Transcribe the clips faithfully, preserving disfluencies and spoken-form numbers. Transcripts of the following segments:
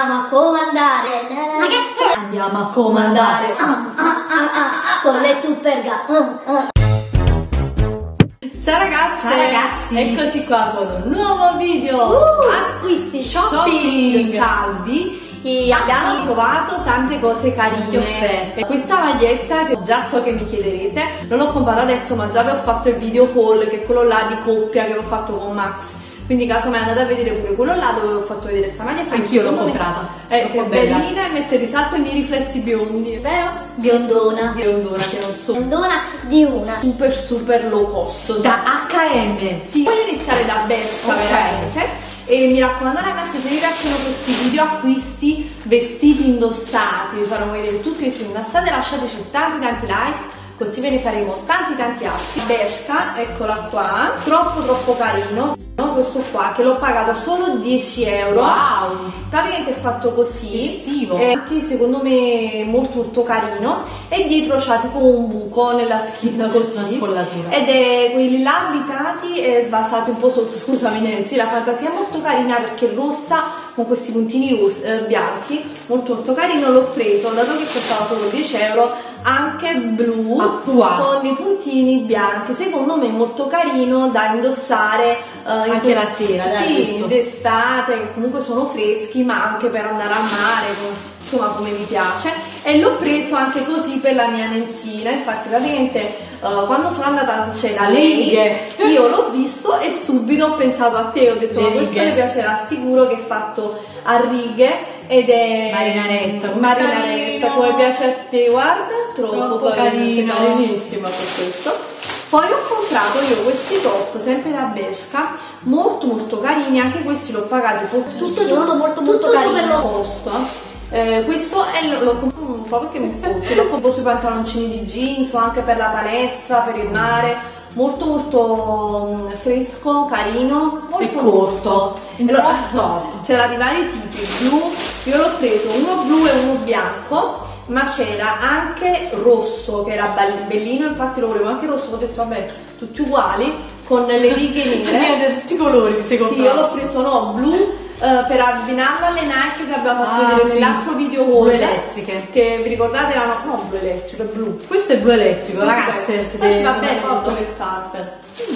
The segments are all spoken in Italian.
Andiamo a comandare. Ma che? Andiamo a comandare. Ah, ah, ah, ah, con le super gatte. Ah, ah. Ciao ragazzi. Ciao ragazzi. Eccoci qua con un nuovo video. Uh, acquisti, shopping, saldi. E abbiamo trovato tante cose carine, offerte. Questa maglietta che già so che mi chiederete, non l'ho comprata adesso ma già vi ho fatto il video haul, che è quello là di coppia che ho fatto con Max. Quindi caso mai andate a vedere pure quello là dove ho fatto vedere sta maglietta. Anch'io l'ho comprata. Eh, È che è bellina e mette in risalto i miei riflessi biondi, vero? Biondona. Biondona che non so. Biondona di una. Super super low cost. Da H e M. Sì. Voglio iniziare da Bershka, okay. Veramente. E mi raccomando ragazzi, se vi piacciono questi video acquisti, vestiti indossati, vi farò vedere tutti questi indossati, lasciateci tanti tanti like, così ve ne faremo tanti tanti altri. Bershka, eccola qua, troppo troppo carino, no? Questo qua che l'ho pagato solo dieci euro. Wow! Praticamente è fatto così, estivo, eh, secondo me molto molto carino, e dietro c'ha tipo un buco nella schiena così, una spollatura, ed è quelli là abitati e sbasati un po' sotto, scusami Nenzi, la fantasia è molto carina perché è rossa con questi puntini rossi, eh, bianchi, molto molto carino. L'ho preso, dato che costava solo dieci euro, anche blu, Acqua, con i puntini bianchi, secondo me molto carino da indossare uh, anche la sera, dai, sì, d'estate, che comunque sono freschi, ma anche per andare al mare, insomma come mi piace. E l'ho preso anche così per la mia Nenzina, infatti praticamente uh, quando sono andata a cena da lei, io l'ho visto e subito ho pensato a te, ho detto ma questo le piacerà sicuro, che è fatto a righe ed è marinaretta, marinaretta come piace a te, guarda, troppo, troppo carino, carino, carinissima per questo. Poi ho comprato io questi top sempre da Bershka, molto molto carini, anche questi l'ho pagati pochissimo, tutto tutto molto molto tutto carino, super low cost. Eh, questo è l'ho comprato un po' perché mi spocchio, l'ho comprato sui pantaloncini di jeans o anche per la palestra, per il mare. Molto molto fresco, carino, molto e corto, top. C'era di vari tipi, blu, io l'ho preso uno blu e uno bianco, ma c'era anche rosso che era bellino, infatti lo volevo anche rosso, ho detto vabbè, tutti uguali, con le righe nere. Tutti i colori, secondo me. Sì, io l'ho preso no, blu, Uh, per abbinarlo alle Nike che abbiamo fatto ah, vedere sì. nell'altro video haul, blu elettriche, che vi ricordate erano no blu elettrico, è blu, questo è blu elettrico, ragazze, poi ci va bene con le scarpe. mm.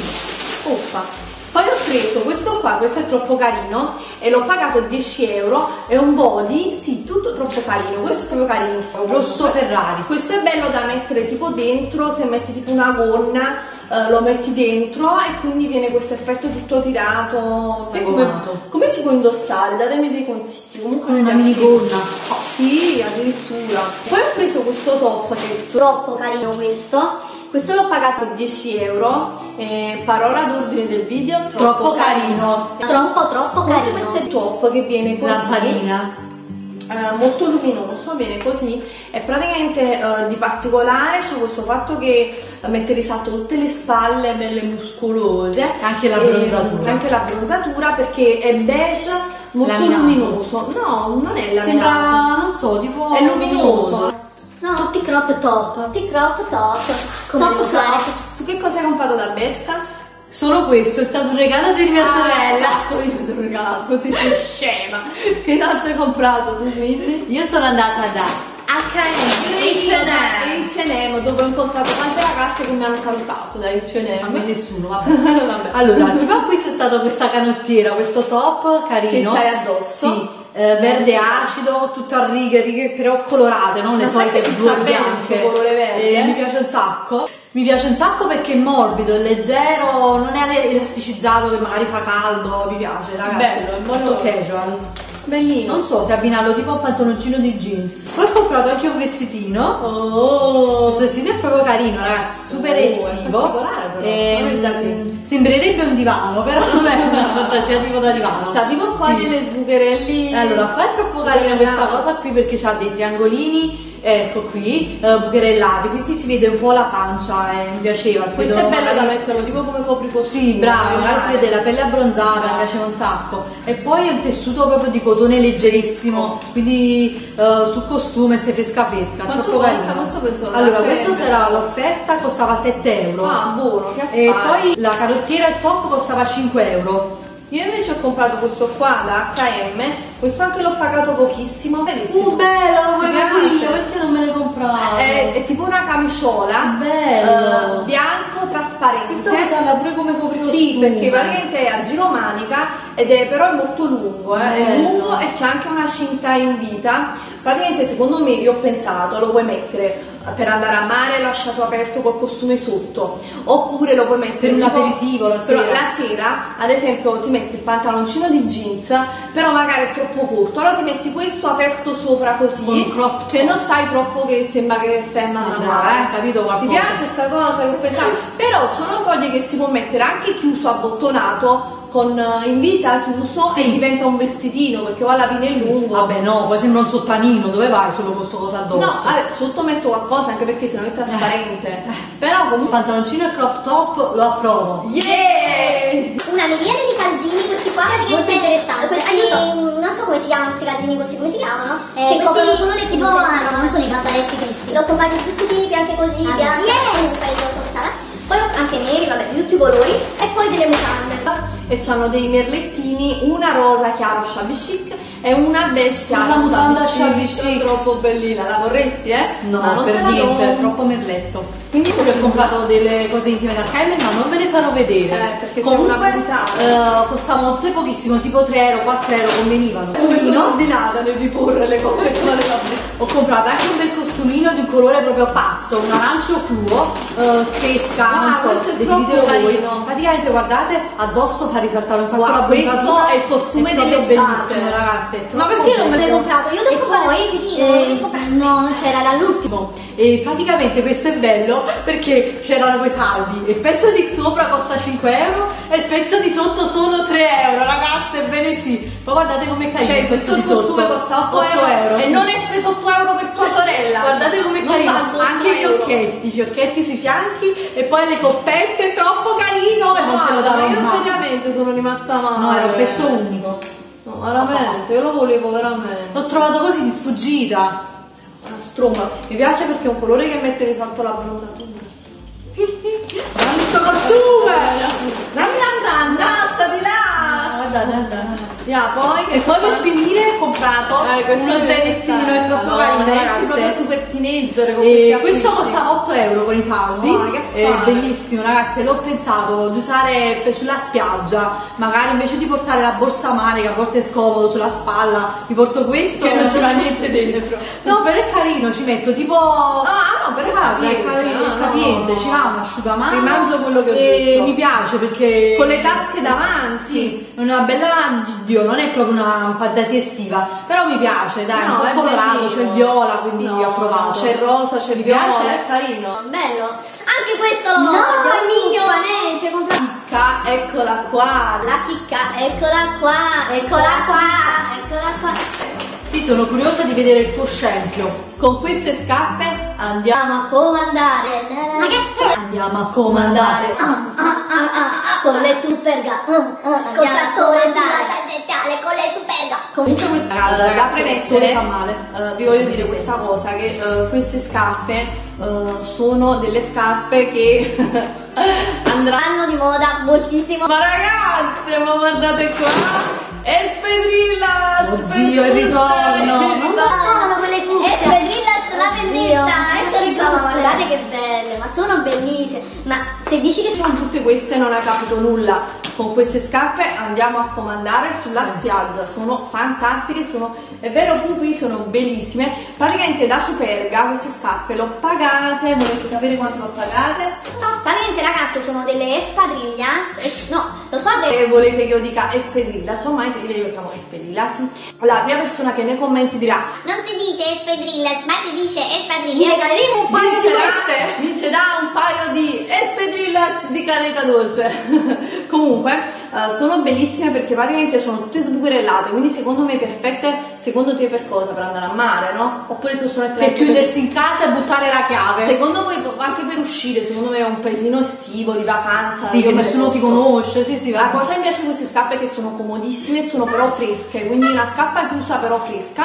Uffa. Poi ho preso questo qua, questo è troppo carino e l'ho pagato dieci euro, è un body, sì, tutto troppo carino, questo è proprio carinissimo, rosso Ferrari. Questo è bello da mettere tipo dentro, se metti tipo una gonna, eh, lo metti dentro e quindi viene questo effetto tutto tirato. Come, come si può indossare? Datemi dei consigli. Comunque con una minigonna. Oh, sì, addirittura. Poi ho preso questo top che è troppo carino questo. Questo l'ho pagato dieci euro, eh, parola d'ordine del video, troppo, troppo carino. carino. Troppo troppo carino. Questo è il top che viene così. Lampadina. Uh, molto luminoso, viene così, e praticamente uh, di particolare c'è questo fatto che uh, mette in risalto tutte le spalle belle muscolose, anche la bronzatura, anche la bronzatura perché è beige molto laminato. Luminoso, no, non è laminato, sembra, non so, tipo è luminoso. No, tutti crop top, tutti crop top, come top crop. Tu che cosa hai comprato da Bershka? Solo questo, è stato un regalo di mia ah, sorella. Esatto, io ti ho regalato, così sei scema. Che tanto hai comprato tu quindi? Io sono andata da H e M, dove ho incontrato tante ragazze che mi hanno salutato da H e M. A me nessuno, vabbè. vabbè. Allora, il primo acquisto è stato questa canottiera, questo top carino. Che c'hai addosso? Sì. Eh, verde acido, tutto a righe, righe però colorate, non le solite blu e bianche. Colore verde. Eh, mi piace un sacco. Mi piace un sacco perché è morbido, è leggero, non è elasticizzato che magari fa caldo, mi piace, ragazzi. Bello, è molto casual. Bellino. Non so se abbinarlo tipo a un pantaloncino di jeans. Poi ho comprato anche un vestitino. Oh, questo vestito è proprio carino, ragazzi, super oh, estivo. E, sembrerebbe un divano, però non è una fantasia tipo da divano. C'ha tipo qua sì. delle sbucherelli. Allora, qua è troppo carina questa cosa qui perché c'ha dei triangolini. Ecco qui, uh, bucherellati, quindi si vede un po' la pancia e mi piaceva. Questo è bello magari... da metterlo tipo come copricotto. Sì, bravo, magari si vede la pelle abbronzata, mi piaceva un sacco. E poi è un tessuto proprio di cotone leggerissimo, quindi uh, sul costume si fresca fresca. Quanto troppo costa? Questo penso allora, questo sarà l'offerta, costava sette euro. Ah, buono, che affare. E poi la canottiera, il top costava cinque euro. Io invece ho comprato questo qua da acca e emme, questo anche l'ho pagato pochissimo, vedi? Uh, bello, lo volevo Ti pure piace? io, perché non me l'hai comprato? È, è tipo una camiciola, Bello. eh, bianco, trasparente. Questo puoi usarla pure come copricostume. Sì, perché praticamente è a giromanica ed è però è molto lungo, eh. È Bello. lungo e c'è anche una cinta in vita. Praticamente secondo me io ho pensato lo puoi mettere per andare a mare lasciato aperto col costume sotto, oppure lo puoi mettere Per un tipo- aperitivo la però sera. la sera, ad esempio, ti metti il pantaloncino di jeans, però magari è troppo corto, allora ti metti questo aperto sopra così, Con un crop top. che non stai troppo che sembra che stai andando a Brava, mare. eh, capito qualcosa. Ti piace sta cosa che ho pensato? Però sono cose che si può mettere anche chiuso, abbottonato, con eh, in vita chiuso, Sì. e diventa un vestitino perché poi alla fine è lungo. Vabbè no, poi sembra un sottanino, dove vai solo con sto cosa addosso? No, vabbè, sotto metto qualcosa anche perché sennò è trasparente. Però Il comunque. pantaloncino e il crop top lo approvo. Yeah! Una miriade di calzini, questi qua molto interessanti. Questi, non so come si chiamano questi calzini così, come si chiamano? Eh, che coprono solo le tipo, ah, no, non sono i gabbaretti cristi. L'ho comprati tutti tipi, anche così, Ah, bianchi. Comunque io sono stata. Poi ho anche neri, vabbè, di tutti i colori. E poi delle mutande. E c'hanno dei merlettini, una rosa chiaro shabby chic e una beige chiaro Una mutanda shabby shabby chic. troppo bellina, la vorresti, eh? No, Ma non per te la niente, do. è troppo merletto. Quindi Pure ho comprato delle cose intime da acca e emme, ma non ve le farò vedere. Eh, perché sei comunque una puntata. eh, costavano tutte pochissimo, tipo tre euro, quattro euro, convenivano. Come sono Costumino, ordinata nel riporre le cose che non le va bene. ho comprato anche un bel costumino di un colore proprio pazzo, un arancio fluo, eh, pesca, Ah, non so, questo è definitelo troppo voi. carino. Praticamente guardate, addosso fa risaltare un sacco Guarda, la questo bronzatura, è il costume è proprio dell'estate. bellissimo, ragazzi. è Ma troppo perché non me bello. L'hai comprato? Io E devo comprare poi, il vestitino, non devi comprare. No, non c'era, era l'ultimo. E praticamente questo è bello perché c'erano quei saldi, il pezzo di sopra costa cinque euro e il pezzo di sotto solo tre euro, ragazzi, ebbene sì. Ma guardate com'è carino Cioè, il pezzo tutto di il sotto. costume costa otto euro, e sì. non hai speso otto euro per tua sorella. Guardate com'è Non carino, valgono anche i otto euro. fiocchetti, i fiocchetti sui fianchi e poi le coppette, troppo carino e non te lo Guarda, darò io mai. seriamente sono rimasta male. No, era un pezzo unico. No, veramente, io lo volevo veramente. L'ho trovato così di sfuggita. Una stromba. Mi piace perché è un colore che mette di salto la bronzatura. Ma questo costume! Dammi la andata di là! Guardate, guardate. Ya, poi E poi per finire ho comprato Eh, questo uno è zarettino, è troppo Madonna, carino, ragazzi, ragazzi. proprio super teenager con E questi questo acquisti. costava otto euro con i saldi, Oh, che è fare? bellissimo ragazzi, l'ho pensato di usare per- sulla spiaggia, magari invece di portare la borsa mare che a volte è scomodo sulla spalla, mi porto questo Che non ci va niente dentro. No, però è carino, ci metto tipo Ah, no, però è guarda, è capiente, carino, no, è capiente, no. ci va un asciugamano. Rimangio quello che ho e detto. mi piace perché Con le tasche davanti. Sì, è una bella, Dio, non è proprio una fantasia estiva, però mi piace, dai, No, un è po' colorato, bellino. c'è il viola, quindi No, ho provato. C'è il rosa, c'è il Mi viola, piace? è carino. Bello. Anche questo lo No, voglio. Emilio Vanenzi, ho comprato. Chicca, eccola qua. La chicca, eccola qua, eccola qua, eccola qua. Sì, sono curiosa di vedere il tuo scempio. Con queste scarpe andiamo. Andiamo a comandare. Ma che è? Andiamo a comandare. Ah, ah, ah, ah, ah, con le superga. Uh, uh, col trattore sulla tangenziale con le superga. Comunque questa Ragazzi, da ragazzi, premettere, il sole fa male. eh, vi voglio dire questa cosa, che eh, queste scarpe eh, sono delle scarpe che andranno. Vanno di moda moltissimo. Ma ragazze, ma guardate qua! Espedrilla! Oddio, il ritorno. Non sono quelle fucsia. Espedrillas la vendetta. Eccole qua, ma guardate che belle, ma sono bellissime. Ma se dici che sono Con tutte queste non hai capito nulla. Con queste scarpe andiamo a comandare sulla spiaggia, sono fantastiche, sono, è vero Pupi, sono bellissime. Praticamente da Superga queste scarpe l'ho pagate, volete sapere quanto l'ho pagate? no, praticamente ragazze sono delle espadrillas. Es- no, lo so E che volete che io dica Espedrillas, ormai io le chiamo Espedrillas. La prima persona che nei commenti dirà non si dice espedrillas, ma si dice espadrillas. Un paio di vincerà, queste. vincerà un paio di Espedrillas di caneta dolce. Comunque eh, sono bellissime perché praticamente sono tutte sbucherellate, quindi secondo me perfette, secondo te per cosa? Per andare a mare, no? Oppure se sono Per chiudersi in casa e buttare la chiave. Secondo voi anche per uscire, secondo me è un paesino estivo di vacanza. Sì, io che me le nessuno ti porto. conosce, sì, sì, La va. cosa mi piace di queste scarpe è che sono comodissime, sono però fresche, quindi una scarpa chiusa però fresca.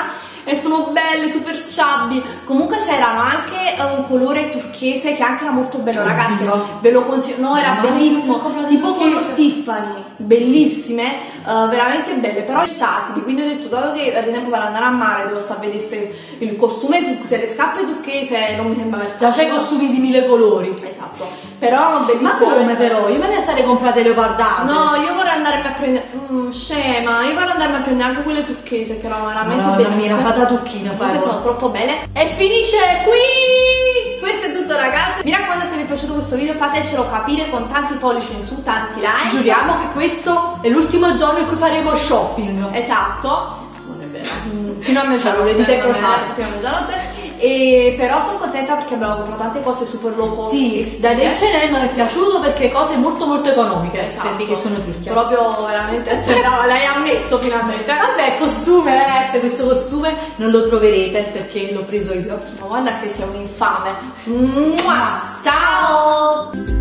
e sono belle, super chubby. Comunque c'erano anche eh, un colore turchese che anche era molto bello, Oddio. ragazzi, ve lo consiglio, no, era Ma bellissimo, come tipo turchese. color Tiffany, bellissime, eh, veramente belle, però versatili, quindi ho detto, dato che ad esempio per andare a mare devo stare a vedere se il costume fucsia e le scarpe turchese, non mi sembra per Già c'hai costumi di mille colori. esatto, però bellissimo. Ma come però? Io me ne sarei comprate leopardate. No, io vorrei andarmi a prendere, mm, scema, io vorrei andarmi a prendere anche quelle turchese che erano veramente Madonna mia, bellissime. la fata turchina Comunque fai. sono troppo belle. E finisce qui! Questo è tutto, ragazzi. Mi raccomando, se vi è piaciuto questo video fatecelo capire con tanti pollici in su, tanti like. Giuriamo che questo è l'ultimo giorno in cui faremo shopping. Esatto. Non è vero. Mm, Fino a Cioè, mezzanotte. le dita non è- crociate. Fino a mezzanotte. E però sono contenta perché abbiamo comprato tante cose super low cost. Sì, da H and M mi è piaciuto perché cose molto molto economiche, Esatto. per che sono turchi. Proprio veramente sembrava, lei ha ammesso finalmente. Vabbè, costume ragazze, questo costume non lo troverete perché l'ho preso io. Ma guarda che sei un infame. Mua! Ciao!